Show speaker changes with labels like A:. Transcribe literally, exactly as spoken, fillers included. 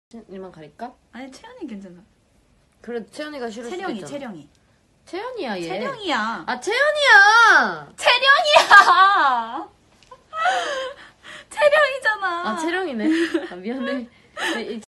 A: 채연이만 가릴까?
B: 아니 채연이 괜찮아.
A: 그래 채연이가 싫을 수도
B: 채령이
A: 있잖아.
B: 채령이.
A: 채연이야 얘.
B: 채령이야.
A: 아 채연이야.
B: 채령이야. 채령이잖아.
A: 아 채령이네. 아 미안해. 이- 이